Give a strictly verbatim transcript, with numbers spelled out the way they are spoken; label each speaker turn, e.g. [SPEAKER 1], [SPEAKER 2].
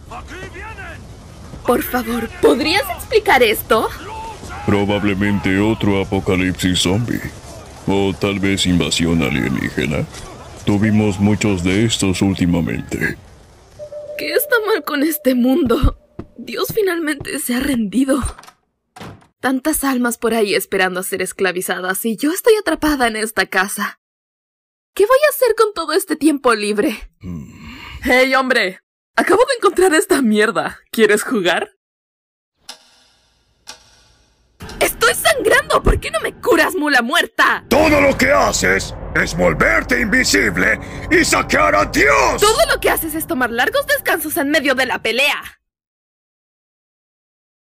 [SPEAKER 1] Por favor, ¿podrías explicar esto?
[SPEAKER 2] Probablemente otro apocalipsis zombie. O tal vez invasión alienígena. Tuvimos muchos de estos últimamente.
[SPEAKER 1] ¿Qué está mal con este mundo? Dios finalmente se ha rendido. Tantas almas por ahí esperando a ser esclavizadas y yo estoy atrapada en esta casa. ¿Qué voy a hacer con todo este tiempo libre?
[SPEAKER 2] Hmm.
[SPEAKER 1] ¡Hey, hombre! Acabo de encontrar esta mierda. ¿Quieres jugar? ¡Estoy sangrando! ¿Por qué no me curas, mula muerta?
[SPEAKER 3] Todo lo que haces es volverte invisible y sacar a Dios.
[SPEAKER 1] Todo lo que haces es tomar largos descansos en medio de la pelea.